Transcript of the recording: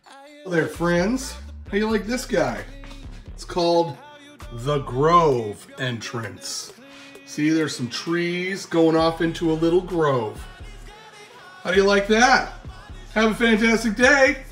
Hello there, friends. How you like this guy? It's called the Grove entrance. See, there's some trees going off into a little grove. How do you like that? Have a fantastic day.